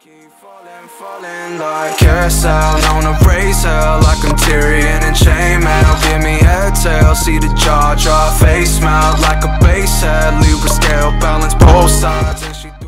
Keep falling, falling like carousel, known to raise hell like I'm Tyrion and chainmail. Give me head tail, see the jaw drop, face mount like a bass head. Libra scale, balance both sides and she